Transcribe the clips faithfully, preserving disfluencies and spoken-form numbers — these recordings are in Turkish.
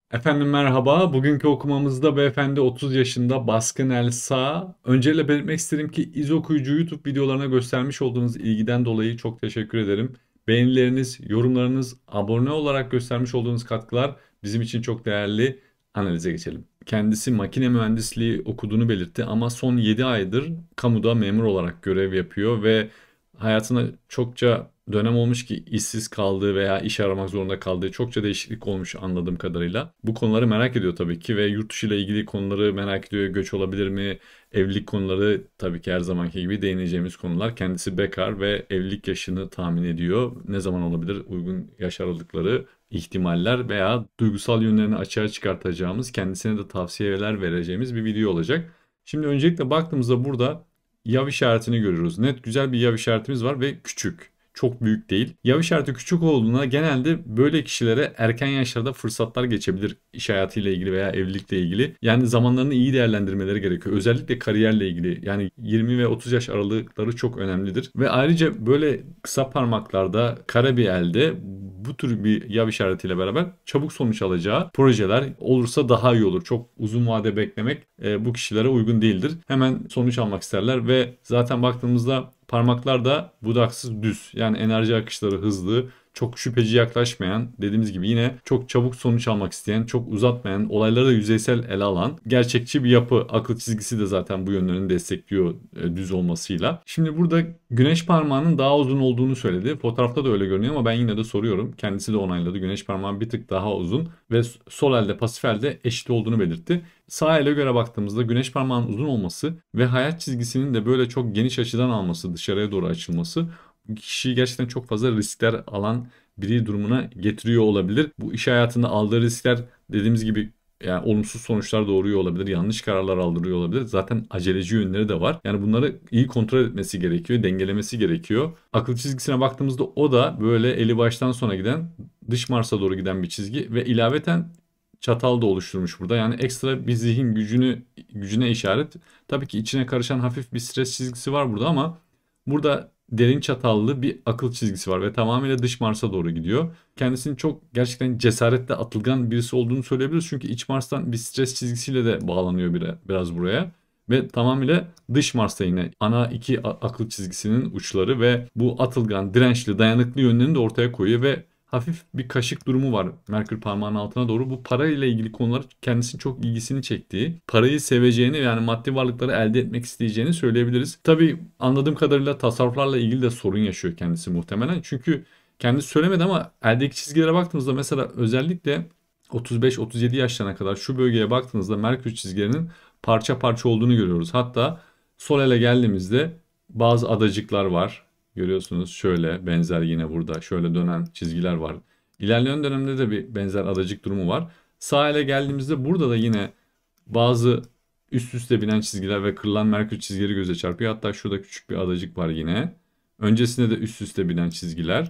Efendim merhaba. Bugünkü okumamızda beyefendi otuz yaşında baskın el sağ. Öncelikle belirtmek isterim ki iz okuyucu YouTube videolarına göstermiş olduğunuz ilgiden dolayı çok teşekkür ederim. Beğenileriniz, yorumlarınız, abone olarak göstermiş olduğunuz katkılar bizim için çok değerli. Analize geçelim. Kendisi makine mühendisliği okuduğunu belirtti ama son yedi aydır kamuda memur olarak görev yapıyor ve hayatında çokça dönem olmuş ki işsiz kaldığı veya iş aramak zorunda kaldığı çokça değişiklik olmuş anladığım kadarıyla. Bu konuları merak ediyor tabii ki ve yurt dışı ile ilgili konuları merak ediyor. Göç olabilir mi? Evlilik konuları tabii ki her zamanki gibi değineceğimiz konular. Kendisi bekar ve evlilik yaşını tahmin ediyor. Ne zaman olabilir? Uygun yaş aralıkları, ihtimaller veya duygusal yönlerini açığa çıkartacağımız, kendisine de tavsiyeler vereceğimiz bir video olacak. Şimdi öncelikle baktığımızda burada yav işaretini görüyoruz. Net güzel bir yav işaretimiz var ve küçük. Çok büyük değil. Yav işareti küçük olduğuna genelde böyle kişilere erken yaşlarda fırsatlar geçebilir iş hayatıyla ilgili veya evlilikle ilgili. Yani zamanlarını iyi değerlendirmeleri gerekiyor. Özellikle kariyerle ilgili. Yani yirmi ve otuz yaş aralıkları çok önemlidir. Ve ayrıca böyle kısa parmaklarda, kara bir elde bu tür bir yav işaretiyle beraber çabuk sonuç alacağı projeler olursa daha iyi olur. Çok uzun vade beklemek e, bu kişilere uygun değildir. Hemen sonuç almak isterler ve zaten baktığımızda parmaklar da budaksız düz. Yani enerji akışları hızlı, çok şüpheci yaklaşmayan, dediğimiz gibi yine çok çabuk sonuç almak isteyen, çok uzatmayan, olayları da yüzeysel ele alan, gerçekçi bir yapı. Akıl çizgisi de zaten bu yönlerini destekliyor e, düz olmasıyla. Şimdi burada güneş parmağının daha uzun olduğunu söyledi. Fotoğrafta da öyle görünüyor ama ben yine de soruyorum. Kendisi de onayladı. Güneş parmağı bir tık daha uzun ve sol elde pasif elde eşit olduğunu belirtti. Sağ ele göre baktığımızda güneş parmağının uzun olması ve hayat çizgisinin de böyle çok geniş açıdan alması, dışarıya doğru açılması kişiyi gerçekten çok fazla riskler alan biri durumuna getiriyor olabilir. Bu iş hayatında aldığı riskler dediğimiz gibi yani olumsuz sonuçlar doğuruyor olabilir, yanlış kararlar aldırıyor olabilir. Zaten aceleci yönleri de var. Yani bunları iyi kontrol etmesi gerekiyor, dengelemesi gerekiyor. Akıl çizgisine baktığımızda o da böyle eli baştan sona giden, dış Mars'a doğru giden bir çizgi ve ilaveten çatal da oluşturmuş burada. Yani ekstra bir zihin gücünü gücüne işaret. Tabii ki içine karışan hafif bir stres çizgisi var burada ama burada derin çatallı bir akıl çizgisi var ve tamamıyla dış Mars'a doğru gidiyor. Kendisini çok gerçekten cesaretle atılgan birisi olduğunu söyleyebiliriz. Çünkü iç Mars'tan bir stres çizgisiyle de bağlanıyor biraz buraya. Ve tamamıyla dış Mars'ta yine ana iki akıl çizgisinin uçları ve bu atılgan, dirençli, dayanıklı yönlerini de ortaya koyuyor ve hafif bir kaşık durumu var Merkür parmağının altına doğru. Bu para ile ilgili konular kendisinin çok ilgisini çektiği, parayı seveceğini yani maddi varlıkları elde etmek isteyeceğini söyleyebiliriz. Tabii anladığım kadarıyla tasarruflarla ilgili de sorun yaşıyor kendisi muhtemelen. Çünkü kendisi söylemedi ama eldeki çizgilere baktığımızda mesela özellikle otuz beş otuz yedi yaşlarına kadar şu bölgeye baktığınızda Merkür çizgilerinin parça parça olduğunu görüyoruz. Hatta sol ele geldiğimizde bazı adacıklar var. Görüyorsunuz şöyle benzer yine burada şöyle dönen çizgiler var. İlerleyen dönemde de bir benzer adacık durumu var. Sağ ele geldiğimizde burada da yine bazı üst üste binen çizgiler ve kırılan Merkür çizgileri göze çarpıyor. Hatta şurada küçük bir adacık var yine. Öncesinde de üst üste binen çizgiler.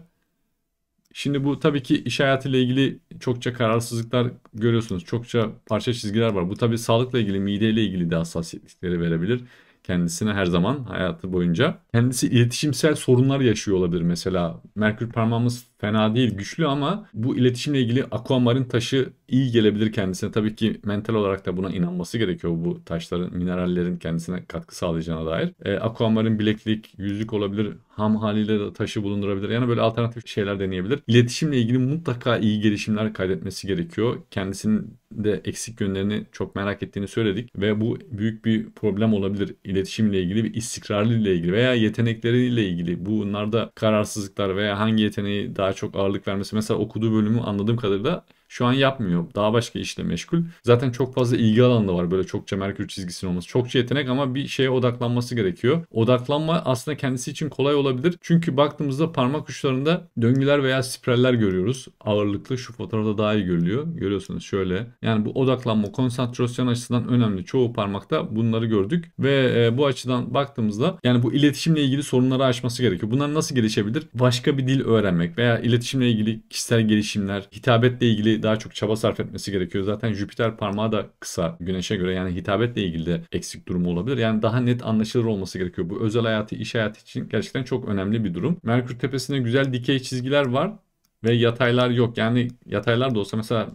Şimdi bu tabii ki iş hayatıyla ilgili çokça kararsızlıklar görüyorsunuz. Çokça parça çizgiler var. Bu tabii sağlıkla ilgili, mideyle ilgili de hassasiyetlikleri verebilir kendisine her zaman hayatı boyunca. Kendisi iletişimsel sorunlar yaşıyor olabilir mesela. Merkür parmağımız fena değil, güçlü ama bu iletişimle ilgili aquamarin taşı iyi gelebilir kendisine. Tabii ki mental olarak da buna inanması gerekiyor bu taşların, minerallerin kendisine katkı sağlayacağına dair. E, aquamarin bileklik, yüzük olabilir, ham haliyle de taşı bulundurabilir. Yani böyle alternatif şeyler deneyebilir. İletişimle ilgili mutlaka iyi gelişimler kaydetmesi gerekiyor. Kendisinin de eksik yönlerini çok merak ettiğini söyledik ve bu büyük bir problem olabilir. İletişimle ilgili bir istikrarlılıkla ilgili veya yetenekleriyle ilgili bunlarda kararsızlıklar veya hangi yeteneği daha çok ağırlık vermesi. Mesela okuduğu bölümü anladığım kadarıyla şu an yapmıyor. Daha başka işle meşgul. Zaten çok fazla ilgi alanı da var. Böyle çokça Merkür çizgisinin olması. Çokça yetenek ama bir şeye odaklanması gerekiyor. Odaklanma aslında kendisi için kolay olabilir. Çünkü baktığımızda parmak uçlarında döngüler veya spiraller görüyoruz. Ağırlıklı şu fotoğrafta daha iyi görülüyor. Görüyorsunuz şöyle. Yani bu odaklanma, konsantrasyon açısından önemli. Çoğu parmakta bunları gördük. Ve e, bu açıdan baktığımızda yani bu iletişimle ilgili sorunları aşması gerekiyor. Bunlar nasıl gelişebilir? Başka bir dil öğrenmek veya iletişimle ilgili kişisel gelişimler, hitabetle ilgili daha çok çaba sarf etmesi gerekiyor. Zaten Jüpiter parmağı da kısa Güneş'e göre yani hitabetle ilgili de eksik durumu olabilir. Yani daha net anlaşılır olması gerekiyor. Bu özel hayatı, iş hayatı için gerçekten çok önemli bir durum. Merkür tepesinde güzel dikey çizgiler var ve yataylar yok. Yani yataylar da olsa mesela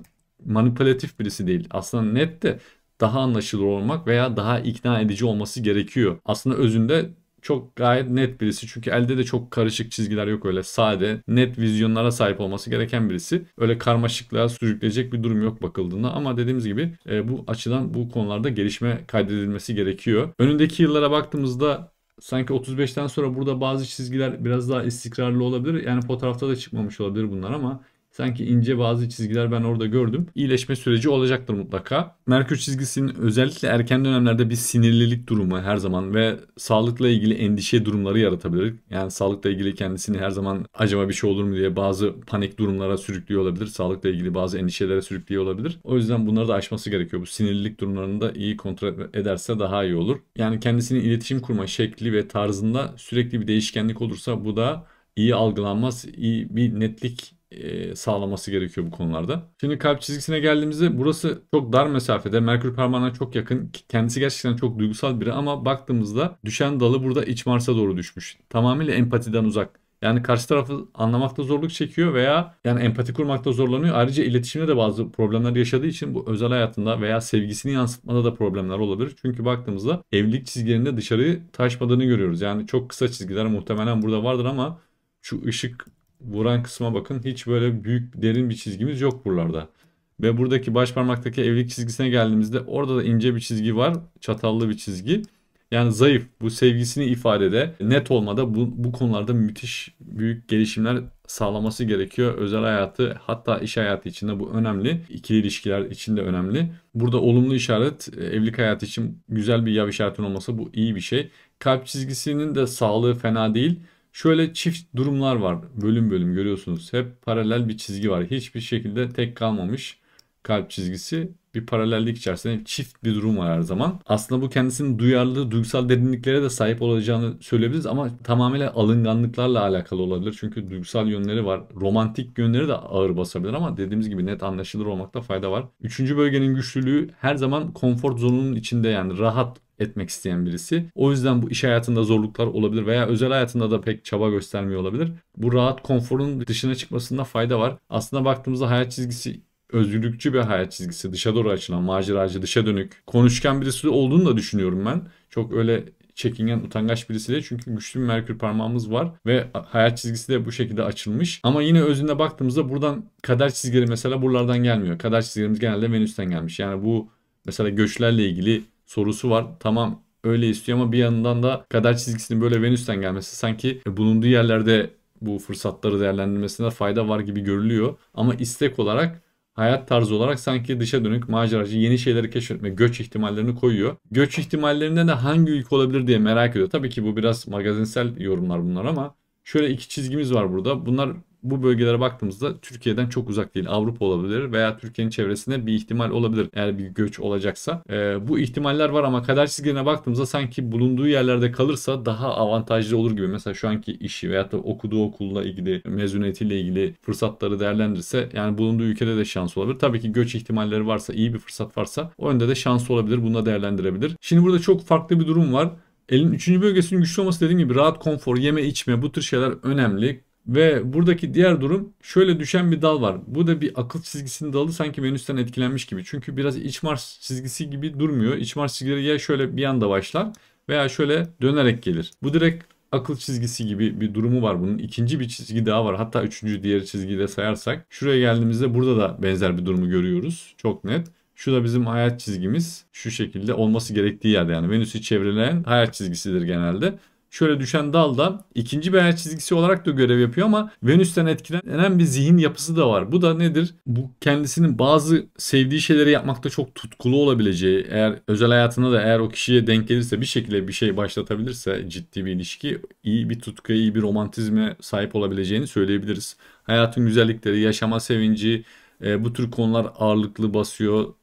manipülatif birisi değil. Aslında net de daha anlaşılır olmak veya daha ikna edici olması gerekiyor. Aslında özünde çok gayet net birisi. Çünkü elde de çok karışık çizgiler yok, öyle sade, net vizyonlara sahip olması gereken birisi. Öyle karmaşıklığa sürükleyecek bir durum yok bakıldığında, ama dediğimiz gibi e, bu açıdan bu konularda gelişme kaydedilmesi gerekiyor. Önündeki yıllara baktığımızda sanki otuz beşten sonra burada bazı çizgiler biraz daha istikrarlı olabilir. Yani fotoğrafta da çıkmamış olabilir bunlar, ama sanki ince bazı çizgiler ben orada gördüm. İyileşme süreci olacaktır mutlaka. Merkür çizgisinin özellikle erken dönemlerde bir sinirlilik durumu her zaman ve sağlıkla ilgili endişe durumları yaratabilir. Yani sağlıkla ilgili kendisini her zaman acaba bir şey olur mu diye bazı panik durumlara sürüklüyor olabilir. Sağlıkla ilgili bazı endişelere sürüklüyor olabilir. O yüzden bunları da aşması gerekiyor. Bu sinirlilik durumlarını da iyi kontrol ederse daha iyi olur. Yani kendisinin iletişim kurma şekli ve tarzında sürekli bir değişkenlik olursa bu da iyi algılanmaz, iyi bir netlik e, sağlaması gerekiyor bu konularda. Şimdi kalp çizgisine geldiğimizde burası çok dar mesafede. Merkür parmağına çok yakın. Kendisi gerçekten çok duygusal biri, ama baktığımızda düşen dalı burada iç Mars'a doğru düşmüş. Tamamıyla empatiden uzak. Yani karşı tarafı anlamakta zorluk çekiyor veya yani empati kurmakta zorlanıyor. Ayrıca iletişimde de bazı problemler yaşadığı için bu özel hayatında veya sevgisini yansıtmada da problemler olabilir. Çünkü baktığımızda evlilik çizgilerinde dışarıyı taşmadığını görüyoruz. Yani çok kısa çizgiler muhtemelen burada vardır, ama şu ışık vuran kısma bakın, hiç böyle büyük derin bir çizgimiz yok buralarda. Ve buradaki baş parmaktaki evlilik çizgisine geldiğimizde orada da ince bir çizgi var. Çatallı bir çizgi. Yani zayıf, bu sevgisini ifadede net olmada bu, bu konularda müthiş büyük gelişimler sağlaması gerekiyor. Özel hayatı, hatta iş hayatı içinde bu önemli. İkili ilişkiler için de önemli. Burada olumlu işaret, evlilik hayatı için güzel bir yav işaretin olması, bu iyi bir şey. Kalp çizgisinin de sağlığı fena değil. Şöyle çift durumlar var. Bölüm bölüm görüyorsunuz. Hep paralel bir çizgi var. Hiçbir şekilde tek kalmamış kalp çizgisi. Bir paralellik içerisinde çift bir durum var her zaman. Aslında bu kendisinin duyarlı, duygusal derinliklere de sahip olacağını söyleyebiliriz, ama tamamıyla alınganlıklarla alakalı olabilir. Çünkü duygusal yönleri var. Romantik yönleri de ağır basabilir, ama dediğimiz gibi net anlaşılır olmakta fayda var. Üçüncü bölgenin güçlülüğü her zaman konfor zonunun içinde, yani rahat etmek isteyen birisi. O yüzden bu iş hayatında zorluklar olabilir veya özel hayatında da pek çaba göstermiyor olabilir. Bu rahat konforun dışına çıkmasında fayda var. Aslında baktığımızda hayat çizgisi özgürlükçü bir hayat çizgisi. Dışa doğru açılan, maceracı, dışa dönük, konuşkan birisi olduğunu da düşünüyorum ben. Çok öyle çekingen, utangaç birisi değil. Çünkü güçlü bir Merkür parmağımız var ve hayat çizgisi de bu şekilde açılmış. Ama yine özünde baktığımızda buradan kader çizgileri mesela buralardan gelmiyor. Kader çizgilerimiz genelde Venüs'ten gelmiş. Yani bu mesela göçlerle ilgili sorusu var. Tamam, öyle istiyor, ama bir yandan da kader çizgisinin böyle Venüs'ten gelmesi sanki bulunduğu yerlerde bu fırsatları değerlendirmesine fayda var gibi görülüyor. Ama istek olarak, hayat tarzı olarak sanki dışa dönük, maceracı, yeni şeyleri keşfetme, göç ihtimallerini koyuyor. Göç ihtimallerinden de hangi ülke olabilir diye merak ediyor. Tabii ki bu biraz magazinsel yorumlar bunlar, ama şöyle iki çizgimiz var burada. Bunlar, bu bölgelere baktığımızda Türkiye'den çok uzak değil. Avrupa olabilir veya Türkiye'nin çevresinde bir ihtimal olabilir eğer bir göç olacaksa. Ee, bu ihtimaller var, ama kader çizgilerine baktığımızda sanki bulunduğu yerlerde kalırsa daha avantajlı olur gibi. Mesela şu anki işi veyahut da okuduğu okulla ilgili, mezuniyetiyle ilgili fırsatları değerlendirirse, yani bulunduğu ülkede de şans olabilir. Tabii ki göç ihtimalleri varsa, iyi bir fırsat varsa o yönde de şans olabilir. Bunu da değerlendirebilir. Şimdi burada çok farklı bir durum var. Elin üçüncü bölgesinin güçlü olması, dediğim gibi rahat, konfor, yeme içme, bu tür şeyler önemli. Ve buradaki diğer durum, şöyle düşen bir dal var. Bu da bir akıl çizgisinin dalı, sanki Venüs'ten etkilenmiş gibi. Çünkü biraz iç Mars çizgisi gibi durmuyor. İç Mars çizgileri ya şöyle bir anda başlar veya şöyle dönerek gelir. Bu direkt akıl çizgisi gibi bir durumu var bunun. İkinci bir çizgi daha var. Hatta üçüncü, diğer çizgiyi de sayarsak. Şuraya geldiğimizde burada da benzer bir durumu görüyoruz. Çok net. Şu da bizim hayat çizgimiz. Şu şekilde olması gerektiği yerde, yani Venüs'ü çevreleyen hayat çizgisidir genelde. Şöyle düşen dal da ikinci bir hayat çizgisi olarak da görev yapıyor, ama Venüs'ten etkilenen bir zihin yapısı da var. Bu da nedir? Bu kendisinin bazı sevdiği şeyleri yapmakta çok tutkulu olabileceği, eğer özel hayatında da eğer o kişiye denk gelirse, bir şekilde bir şey başlatabilirse, ciddi bir ilişki, iyi bir tutkuya, iyi bir romantizme sahip olabileceğini söyleyebiliriz. Hayatın güzellikleri, yaşama sevinci, e, bu tür konular ağırlıklı basıyor.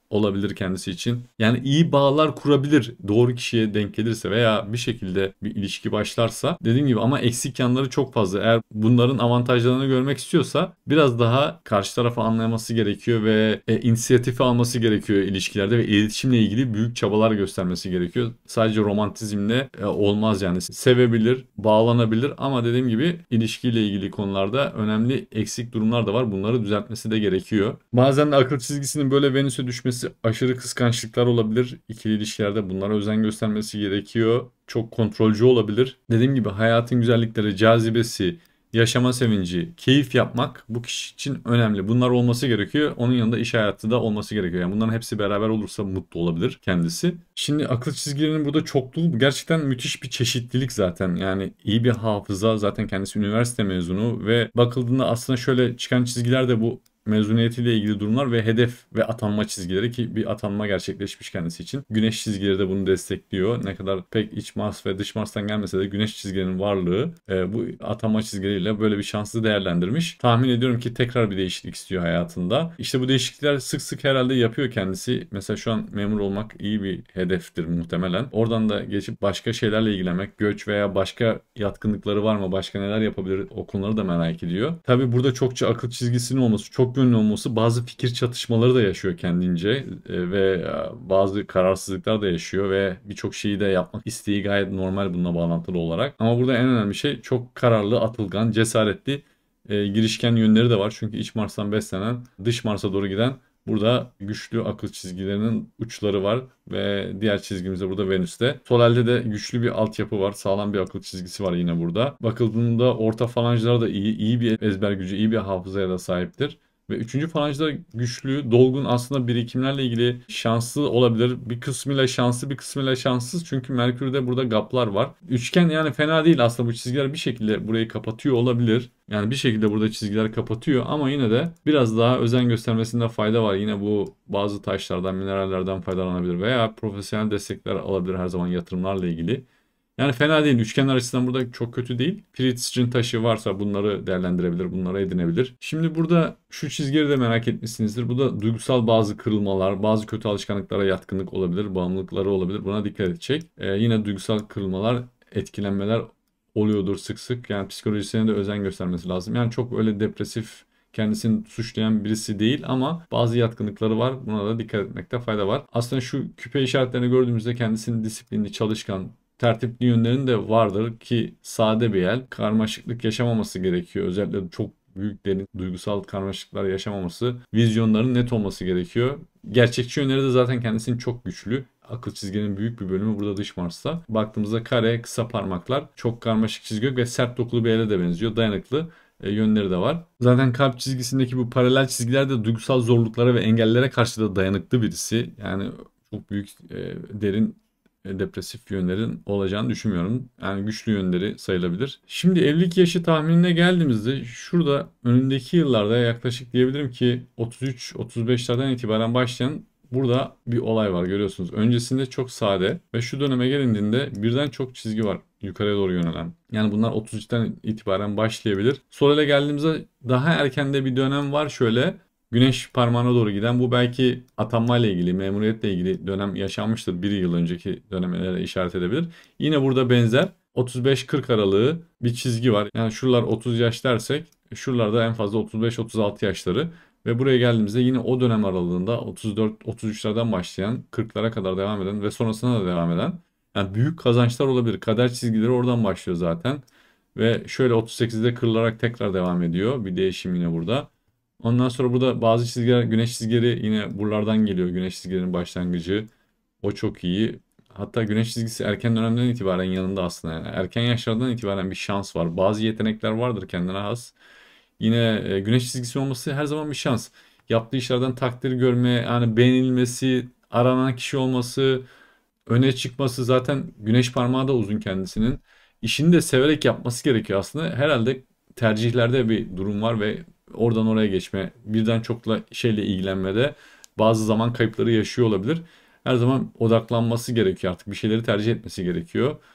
olabilir kendisi için. Yani iyi bağlar kurabilir doğru kişiye denk gelirse veya bir şekilde bir ilişki başlarsa. Dediğim gibi ama eksik yanları çok fazla. Eğer bunların avantajlarını görmek istiyorsa biraz daha karşı tarafı anlaması gerekiyor ve e, inisiyatifi alması gerekiyor ilişkilerde ve iletişimle ilgili büyük çabalar göstermesi gerekiyor. Sadece romantizmle e, olmaz yani. Sevebilir, bağlanabilir ama dediğim gibi ilişkiyle ilgili konularda önemli eksik durumlar da var. Bunları düzeltmesi de gerekiyor. Bazen de akıl çizgisinin böyle Venüs'e düşmesi aşırı kıskançlıklar olabilir. İkili ilişkilerde bunlara özen göstermesi gerekiyor. Çok kontrolcü olabilir. Dediğim gibi hayatın güzellikleri, cazibesi, yaşama sevinci, keyif yapmak bu kişi için önemli. Bunlar olması gerekiyor. Onun yanında iş hayatı da olması gerekiyor. Yani bunların hepsi beraber olursa mutlu olabilir kendisi. Şimdi akıl çizgilerinin burada çokluğu gerçekten müthiş bir çeşitlilik zaten. Yani iyi bir hafıza, zaten kendisi üniversite mezunu ve bakıldığında aslında şöyle çıkan çizgiler de bu mezuniyetiyle ilgili durumlar ve hedef ve atanma çizgileri, ki bir atanma gerçekleşmiş kendisi için. Güneş çizgileri de bunu destekliyor. Ne kadar pek iç Mars ve dış Mars'tan gelmese de güneş çizgilerinin varlığı e, bu atanma çizgileriyle böyle bir şansı değerlendirmiş. Tahmin ediyorum ki tekrar bir değişiklik istiyor hayatında. İşte bu değişiklikler sık sık herhalde yapıyor kendisi. Mesela şu an memur olmak iyi bir hedeftir muhtemelen. Oradan da geçip başka şeylerle ilgilenmek, göç veya başka yatkınlıkları var mı, başka neler yapabilir, o konuları da merak ediyor. Tabii burada çokça akıl çizgisinin olması, çok yönlü olması bazı fikir çatışmaları da yaşıyor kendince e, ve e, bazı kararsızlıklar da yaşıyor ve birçok şeyi de yapmak isteği gayet normal bununla bağlantılı olarak. Ama burada en önemli şey çok kararlı, atılgan, cesaretli, e, girişken yönleri de var. Çünkü iç Mars'tan beslenen, dış Mars'a doğru giden burada güçlü akıl çizgilerinin uçları var ve diğer çizgimizde burada Venüs'te. Solal'de de güçlü bir altyapı var. Sağlam bir akıl çizgisi var yine burada. Bakıldığında orta falanjlar da iyi. iyi bir ezber gücü, iyi bir hafızaya da sahiptir. Ve üçüncü falanjda güçlü, dolgun, aslında birikimlerle ilgili şanslı olabilir. Bir kısmıyla şanslı, bir kısmıyla şanssız. Çünkü Merkür'de burada gaplar var. Üçgen yani fena değil aslında, bu çizgiler bir şekilde burayı kapatıyor olabilir. Yani bir şekilde burada çizgiler kapatıyor ama yine de biraz daha özen göstermesinde fayda var. Yine bu bazı taşlardan, minerallerden faydalanabilir veya profesyonel destekler alabilir her zaman yatırımlarla ilgili. Yani fena değil. Üçgenler açısından burada çok kötü değil. Pritzsch'in taşı varsa bunları değerlendirebilir, bunları edinebilir. Şimdi burada şu çizgileri de merak etmişsinizdir. Bu da duygusal bazı kırılmalar, bazı kötü alışkanlıklara yatkınlık olabilir, bağımlılıkları olabilir. Buna dikkat edecek. Ee, yine duygusal kırılmalar, etkilenmeler oluyordur sık sık. Yani psikolojisine de özen göstermesi lazım. Yani çok öyle depresif, kendisini suçlayan birisi değil ama bazı yatkınlıkları var. Buna da dikkat etmekte fayda var. Aslında şu küpe işaretlerini gördüğümüzde kendisini disiplinli, çalışkan, tertipli yönlerin de vardır ki sade bir el. Karmaşıklık yaşamaması gerekiyor. Özellikle çok büyük derin duygusal karmaşıklar yaşamaması, vizyonların net olması gerekiyor. Gerçekçi yönleri de zaten kendisinin çok güçlü. Akıl çizginin büyük bir bölümü burada dış Mars'ta. Baktığımızda kare, kısa parmaklar, çok karmaşık çizgi yok ve sert dokulu bir ele de benziyor. Dayanıklı e, yönleri de var. Zaten kalp çizgisindeki bu paralel çizgiler de duygusal zorluklara ve engellere karşı da dayanıklı birisi. Yani çok büyük, e, derin e, depresif yönlerin olacağını düşünmüyorum. Yani güçlü yönleri sayılabilir. Şimdi evlilik yaşı tahminine geldiğimizde şurada önündeki yıllarda yaklaşık diyebilirim ki otuz üç otuz beşlerden itibaren başlayan burada bir olay var, görüyorsunuz. Öncesinde çok sade ve şu döneme gelindiğinde birden çok çizgi var yukarıya doğru yönelen. Yani bunlar otuz üçten itibaren başlayabilir. Solele geldiğimizde daha erkende bir dönem var şöyle. Güneş parmağına doğru giden, bu belki atanmayla ilgili, memuriyetle ilgili dönem yaşanmıştır. Bir yıl önceki dönemlere işaret edebilir. Yine burada benzer otuz beş kırk aralığı bir çizgi var. Yani şuralar otuz yaş dersek şuralarda en fazla otuz beş otuz altı yaşları. Ve buraya geldiğimizde yine o dönem aralığında otuz dört otuz üçlerden başlayan kırklara kadar devam eden ve sonrasına da devam eden yani büyük kazançlar olabilir. Kader çizgileri oradan başlıyor zaten. Ve şöyle otuz sekizde kırılarak tekrar devam ediyor. Bir değişim yine burada. Ondan sonra burada bazı çizgiler, güneş çizgileri yine buralardan geliyor. Güneş çizgilerinin başlangıcı. O çok iyi. Hatta güneş çizgisi erken dönemden itibaren yanında aslında. Yani erken yaşlardan itibaren bir şans var. Bazı yetenekler vardır kendine has. Yine e, güneş çizgisi olması her zaman bir şans. Yaptığı işlerden takdir görme, yani beğenilmesi, aranan kişi olması, öne çıkması, zaten güneş parmağı da uzun kendisinin. İşini de severek yapması gerekiyor aslında. Herhalde tercihlerde bir durum var ve oradan oraya geçme, birden çokla şeyle ilgilenmede bazı zaman kayıpları yaşıyor olabilir. Her zaman odaklanması gerekiyor, artık bir şeyleri tercih etmesi gerekiyor.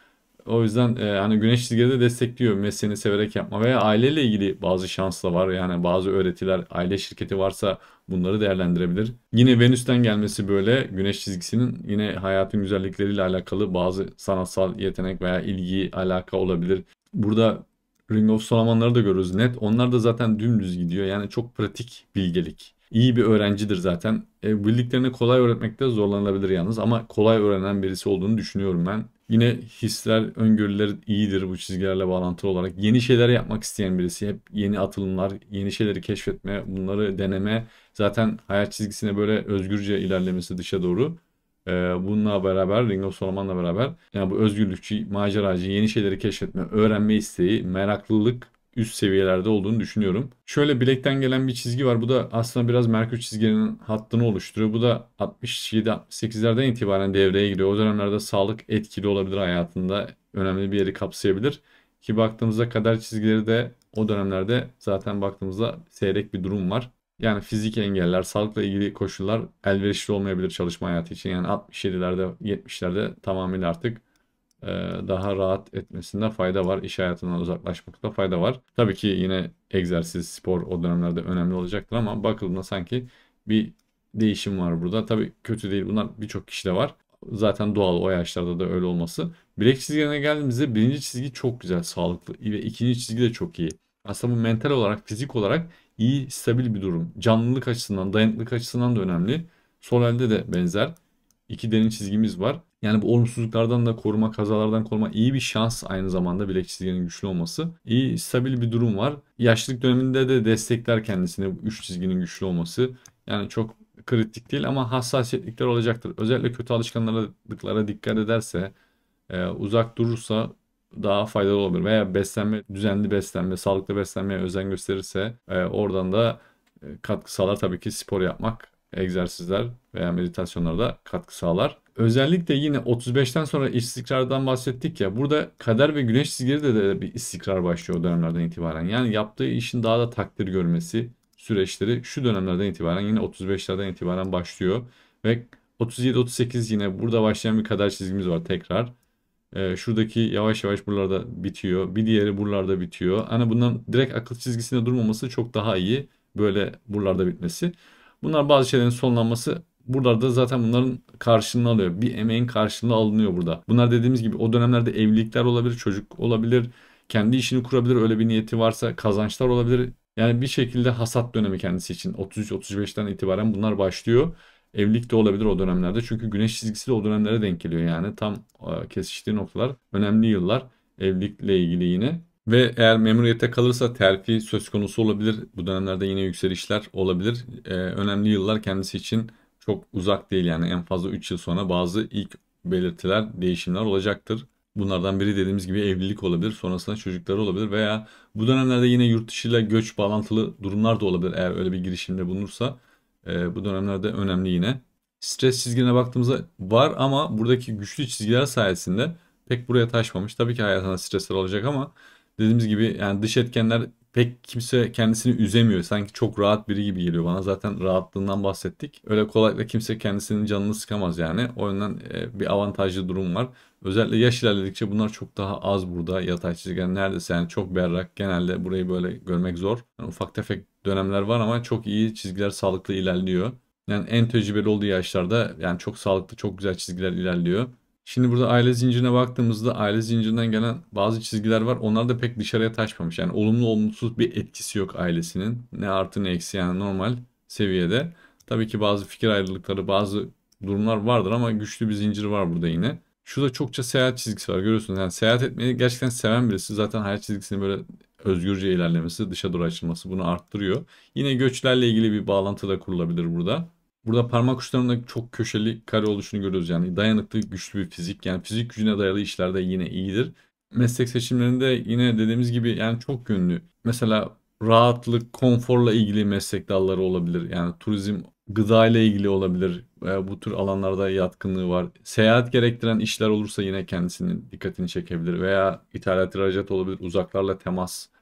O yüzden e, hani güneş çizgileri de destekliyor mesleğini severek yapma veya aileyle ilgili bazı şans da var. Yani bazı öğretiler, aile şirketi varsa bunları değerlendirebilir. Yine Venüs'ten gelmesi böyle güneş çizgisinin yine hayatın güzellikleriyle alakalı bazı sanatsal yetenek veya ilgi alaka olabilir. Burada Ring of Solomon'ları da görürüz net. Onlar da zaten dümdüz gidiyor. Yani çok pratik bilgelik. İyi bir öğrencidir zaten. E, bildiklerini kolay öğretmekte zorlanabilir yalnız ama kolay öğrenen birisi olduğunu düşünüyorum ben. Yine hisler, öngörüler iyidir bu çizgilerle bağlantılı olarak. Yeni şeyler yapmak isteyen birisi. Hep yeni atılımlar, yeni şeyleri keşfetme, bunları deneme. Zaten hayat çizgisine böyle özgürce ilerlemesi dışa doğru. Ee, bununla beraber, Ring of Solomon'la beraber yani bu özgürlükçü, maceracı, yeni şeyleri keşfetme, öğrenme isteği, meraklılık üst seviyelerde olduğunu düşünüyorum. Şöyle bilekten gelen bir çizgi var. Bu da aslında biraz Merkür çizgilerinin hattını oluşturuyor. Bu da altmış yedi altmış sekizlerden itibaren devreye giriyor. O dönemlerde sağlık etkili olabilir hayatında. Önemli bir yeri kapsayabilir. Ki baktığımızda kader çizgileri de o dönemlerde zaten baktığımızda seyrek bir durum var. Yani fizik engeller, sağlıkla ilgili koşullar elverişli olmayabilir çalışma hayatı için. Yani altmış yedilerde, yetmişlerde tamamıyla artık e, daha rahat etmesinde fayda var. İş hayatından uzaklaşmakta fayda var. Tabii ki yine egzersiz, spor o dönemlerde önemli olacaktır ama bakıldığında sanki bir değişim var burada. Tabii kötü değil. Bunlar birçok kişide var. Zaten doğal o yaşlarda da öyle olması. Bilek çizgilerine geldiğimizde birinci çizgi çok güzel, sağlıklı ve ikinci çizgi de çok iyi. Aslında bu mental olarak, fizik olarak iyi, stabil bir durum. Canlılık açısından, dayanıklılık açısından da önemli. Sol elde de benzer. İki derin çizgimiz var. Yani bu olumsuzluklardan da koruma, kazalardan koruma iyi bir şans aynı zamanda bilek çizginin güçlü olması. İyi, stabil bir durum var. Yaşlılık döneminde de destekler kendisini bu üç çizginin güçlü olması. Yani çok kritik değil ama hassasiyetlikler olacaktır. Özellikle kötü alışkanlıklara dikkat ederse, e, uzak durursa daha faydalı olabilir. Veya beslenme, düzenli beslenme, sağlıklı beslenmeye özen gösterirse e, oradan da e, katkı sağlar. Tabii ki spor yapmak, egzersizler veya meditasyonlar da katkı sağlar. Özellikle yine otuz beşten sonra istikrardan bahsettik ya. Burada kader ve güneş çizgileri de, de bir istikrar başlıyor o dönemlerden itibaren. Yani yaptığı işin daha da takdir görmesi süreçleri şu dönemlerden itibaren yine otuz beşlerden itibaren başlıyor. Ve otuz yedi otuz sekiz yine burada başlayan bir kader çizgimiz var tekrar. Ee, şuradaki yavaş yavaş buralarda bitiyor. Bir diğeri buralarda bitiyor. Hani bunların direkt akıl çizgisinde durmaması çok daha iyi. Böyle buralarda bitmesi. Bunlar bazı şeylerin sonlanması. Buralarda zaten bunların karşılığını alıyor. Bir emeğin karşılığı alınıyor burada. Bunlar dediğimiz gibi o dönemlerde evlilikler olabilir, çocuk olabilir, kendi işini kurabilir, öyle bir niyeti varsa kazançlar olabilir. Yani bir şekilde hasat dönemi kendisi için otuz üç otuz beşten itibaren bunlar başlıyor. Evlilik de olabilir o dönemlerde. Çünkü güneş çizgisi de o dönemlere denk geliyor yani. Tam e, kesiştiği noktalar. Önemli yıllar evlilikle ilgili yine. Ve eğer memuriyete kalırsa terfi söz konusu olabilir. Bu dönemlerde yine yükselişler olabilir. E, önemli yıllar kendisi için çok uzak değil yani. En fazla üç yıl sonra bazı ilk belirtiler, değişimler olacaktır. Bunlardan biri dediğimiz gibi evlilik olabilir. Sonrasında çocukları olabilir veya bu dönemlerde yine yurt dışıyla göç bağlantılı durumlar da olabilir eğer öyle bir girişimde bulunursa. Ee, bu dönemlerde önemli yine. Stres çizgine baktığımızda var ama buradaki güçlü çizgiler sayesinde pek buraya taşmamış. Tabii ki hayatında stresler olacak ama dediğimiz gibi yani dış etkenler pek kimse kendisini üzemiyor. Sanki çok rahat biri gibi geliyor bana. Zaten rahatlığından bahsettik. Öyle kolaylıkla kimse kendisinin canını sıkamaz yani. O yüzden e, bir avantajlı durum var. Özellikle yaş ilerledikçe bunlar çok daha az burada yatay çizgiler. Neredeyse yani çok berrak. Genelde burayı böyle görmek zor. Yani ufak tefek dönemler var ama çok iyi çizgiler sağlıklı ilerliyor. Yani en tecrübeli olduğu yaşlarda yani çok sağlıklı, çok güzel çizgiler ilerliyor. Şimdi burada aile zincirine baktığımızda aile zincirinden gelen bazı çizgiler var. Onlar da pek dışarıya taşmamış. Yani olumlu olumsuz bir etkisi yok ailesinin. Ne artı ne eksi yani normal seviyede. Tabii ki bazı fikir ayrılıkları, bazı durumlar vardır ama güçlü bir zincir var burada yine. Şurada çokça seyahat çizgisi var görüyorsunuz. Yani seyahat etmeyi gerçekten seven birisi zaten hayat çizgisini böyle özgürce ilerlemesi, dışa doğru açılması bunu arttırıyor. Yine göçlerle ilgili bir bağlantı da kurulabilir burada. Burada parmak uçlarında çok köşeli kare oluşunu görüyoruz. Yani dayanıklı, güçlü bir fizik. Yani fizik gücüne dayalı işlerde yine iyidir. Meslek seçimlerinde yine dediğimiz gibi yani çok yönlü. Mesela rahatlık, konforla ilgili meslek dalları olabilir. Yani turizm, gıda ile ilgili olabilir. Veya bu tür alanlarda yatkınlığı var. Seyahat gerektiren işler olursa yine kendisinin dikkatini çekebilir. Veya ithalat ihracat olabilir. Uzaklarla temas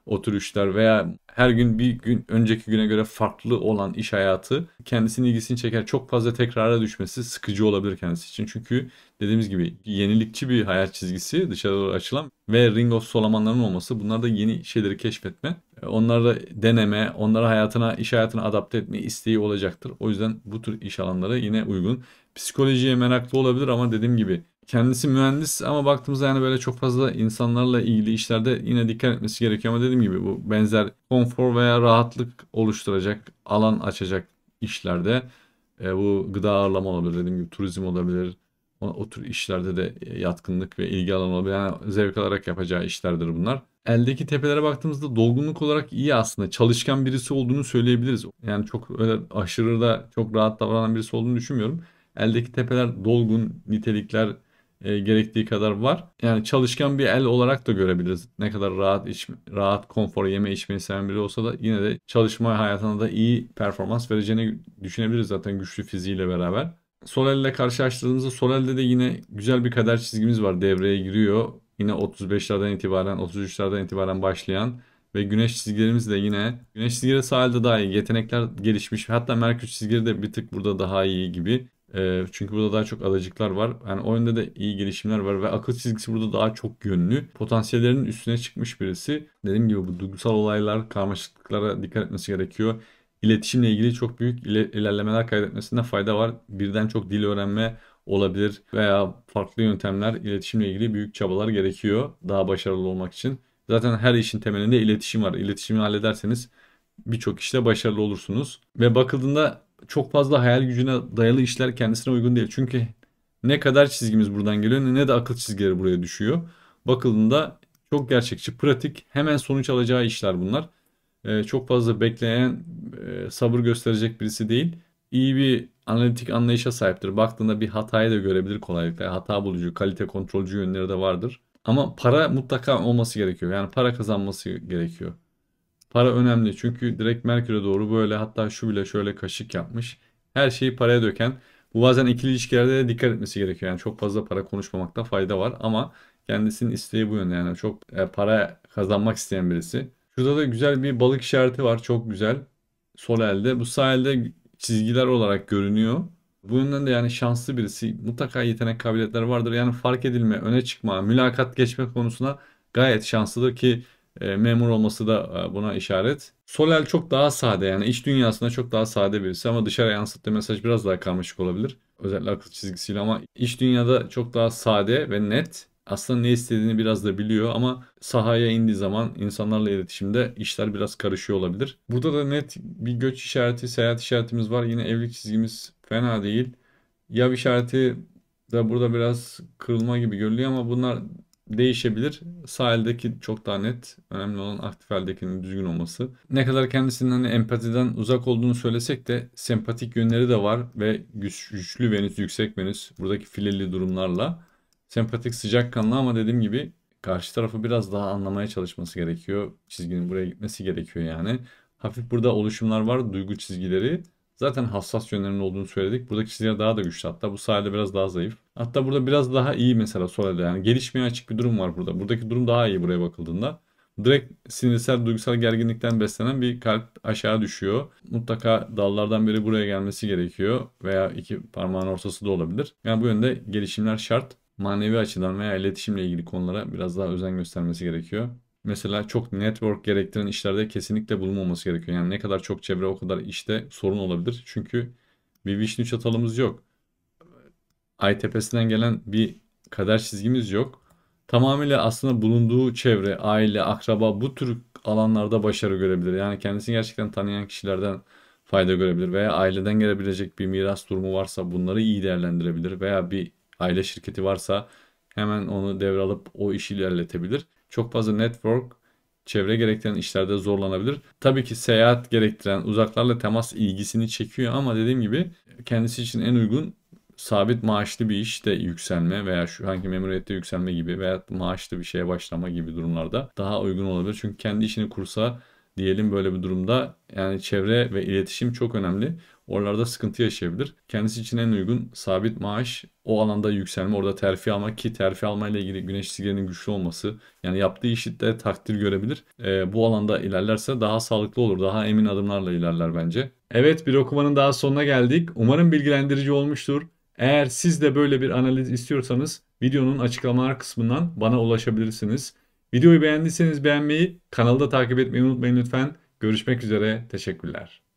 o tür işler veya her gün bir gün önceki güne göre farklı olan iş hayatı kendisinin ilgisini çeker. Çok fazla tekrara düşmesi sıkıcı olabilir kendisi için. Çünkü dediğimiz gibi yenilikçi bir hayat çizgisi dışarı doğru açılan ve Ring of Solomon'ların olması, bunlar da yeni şeyleri keşfetme, onları deneme, onları hayatına, iş hayatına adapte etme isteği olacaktır. O yüzden bu tür iş alanları yine uygun. Psikolojiye meraklı olabilir ama dediğim gibi kendisi mühendis ama baktığımızda yani böyle çok fazla insanlarla ilgili işlerde yine dikkat etmesi gerekiyor. Ama dediğim gibi bu benzer konfor veya rahatlık oluşturacak, alan açacak işlerde e, bu gıda ağırlama olabilir, dediğim gibi turizm olabilir. O, o tür işlerde de yatkınlık ve ilgi alanı olabilir. Yani zevk alarak yapacağı işlerdir bunlar. Eldeki tepelere baktığımızda dolgunluk olarak iyi aslında. Çalışkan birisi olduğunu söyleyebiliriz. Yani çok öyle aşırı da çok rahat davranan birisi olduğunu düşünmüyorum. Eldeki tepeler dolgun, nitelikler e, gerektiği kadar var. Yani çalışkan bir el olarak da görebiliriz. Ne kadar rahat iç, rahat, konfor, yeme içmeyi seven biri olsa da yine de çalışma hayatında da iyi performans vereceğini düşünebiliriz zaten güçlü fiziğiyle beraber. Sol elle karşılaştırdığımızda sol elde de yine güzel bir kader çizgimiz var, devreye giriyor. Yine otuz beşlerden itibaren, otuz üçlerden itibaren başlayan ve güneş çizgilerimiz de yine güneş çizgileri sağ elde daha iyi. Yetenekler gelişmiş. Hatta Merkür çizgileri de bir tık burada daha iyi gibi. Ee, çünkü burada daha çok adacıklar var. Yani o yönde de iyi gelişimler var ve akıl çizgisi burada daha çok yönlü. Potansiyellerin üstüne çıkmış birisi. Dediğim gibi bu duygusal olaylar, karmaşıklıklara dikkat etmesi gerekiyor. İletişimle ilgili çok büyük ile- ilerlemeler kaydetmesinde fayda var. Birden çok dil öğrenme olabilir veya farklı yöntemler, iletişimle ilgili büyük çabalar gerekiyor daha başarılı olmak için. Zaten her işin temelinde iletişim var. İletişimi hallederseniz birçok işte başarılı olursunuz. Ve bakıldığında çok fazla hayal gücüne dayalı işler kendisine uygun değil. Çünkü ne kadar çizgimiz buradan geliyor ne de akıl çizgileri buraya düşüyor. Bakıldığında çok gerçekçi, pratik, hemen sonuç alacağı işler bunlar. Ee, çok fazla bekleyen, e, sabır gösterecek birisi değil. İyi bir analitik anlayışa sahiptir. Baktığında bir hatayı da görebilir kolaylıkla. Hata bulucu, kalite kontrolcü yönleri de vardır. Ama para mutlaka olması gerekiyor. Yani para kazanması gerekiyor. Para önemli çünkü direkt Merkür'e doğru böyle, hatta şu bile şöyle kaşık yapmış. Her şeyi paraya döken. Bu bazen ikili ilişkilerde de dikkat etmesi gerekiyor. Yani çok fazla para konuşmamakta fayda var ama kendisinin isteği bu yönde. Yani çok e, para kazanmak isteyen birisi. Şurada da güzel bir balık işareti var. Çok güzel. Sol elde. Bu sağ elde çizgiler olarak görünüyor. Bu yönden de yani şanslı birisi. Mutlaka yetenek kabiliyetleri vardır. Yani fark edilme, öne çıkma, mülakat geçme konusunda gayet şanslıdır ki e, memur olması da e, buna işaret. Solel çok daha sade, yani iç dünyasında çok daha sade birisi ama dışarı yansıttığı mesaj biraz daha karmaşık olabilir. Özellikle akıl çizgisiyle, ama iç dünyada çok daha sade ve net. Aslında ne istediğini biraz da biliyor ama sahaya indiği zaman insanlarla iletişimde işler biraz karışıyor olabilir. Burada da net bir göç işareti, seyahat işaretimiz var. Yine evlilik çizgimiz fena değil. Yav işareti de burada biraz kırılma gibi görülüyor ama bunlar değişebilir. Sağ eldeki çok daha net. Önemli olan aktif eldekinin düzgün olması. Ne kadar kendisinin hani empatiden uzak olduğunu söylesek de sempatik yönleri de var ve güç, güçlü Venüs, yüksek Venüs buradaki fileli durumlarla sempatik, sıcakkanlı ama dediğim gibi karşı tarafı biraz daha anlamaya çalışması gerekiyor. Çizginin buraya gitmesi gerekiyor yani. Hafif burada oluşumlar var, duygu çizgileri. Zaten hassas yönlerinin olduğunu söyledik. Buradaki çizgiler daha da güçlü. Hatta bu sahilde biraz daha zayıf. Hatta burada biraz daha iyi mesela solde. Yani gelişmeye açık bir durum var burada. Buradaki durum daha iyi buraya bakıldığında. Direkt sinirsel, duygusal gerginlikten beslenen bir kalp aşağı düşüyor. Mutlaka dallardan biri buraya gelmesi gerekiyor. Veya iki parmağın ortası da olabilir. Yani bu yönde gelişimler şart. Manevi açıdan veya iletişimle ilgili konulara biraz daha özen göstermesi gerekiyor. Mesela çok network gerektiren işlerde kesinlikle bulunmaması gerekiyor. Yani ne kadar çok çevre o kadar işte sorun olabilir. Çünkü bir vişne çatalımız yok. Ay tepesinden gelen bir kader çizgimiz yok. Tamamıyla aslında bulunduğu çevre, aile, akraba bu tür alanlarda başarı görebilir. Yani kendisini gerçekten tanıyan kişilerden fayda görebilir veya aileden gelebilecek bir miras durumu varsa bunları iyi değerlendirebilir veya bir aile şirketi varsa hemen onu devralıp o işi ilerletebilir. Çok fazla network, çevre gerektiren işlerde zorlanabilir. Tabii ki seyahat gerektiren, uzaklarla temas ilgisini çekiyor ama dediğim gibi kendisi için en uygun sabit maaşlı bir işte yükselme veya şu anki memuriyette yükselme gibi veya maaşlı bir şeye başlama gibi durumlarda daha uygun olabilir. Çünkü kendi işini kursa diyelim böyle bir durumda yani çevre ve iletişim çok önemli. Oralarda sıkıntı yaşayabilir. Kendisi için en uygun sabit maaş, o alanda yükselme, orada terfi almak, ki terfi almayla ilgili Güneş Çizelge'nin güçlü olması, yani yaptığı işte takdir görebilir. Ee, bu alanda ilerlerse daha sağlıklı olur, daha emin adımlarla ilerler bence. Evet, bir okumanın daha sonuna geldik. Umarım bilgilendirici olmuştur. Eğer siz de böyle bir analiz istiyorsanız videonun açıklamalar kısmından bana ulaşabilirsiniz. Videoyu beğendiyseniz beğenmeyi, kanalda takip etmeyi unutmayın lütfen. Görüşmek üzere, teşekkürler.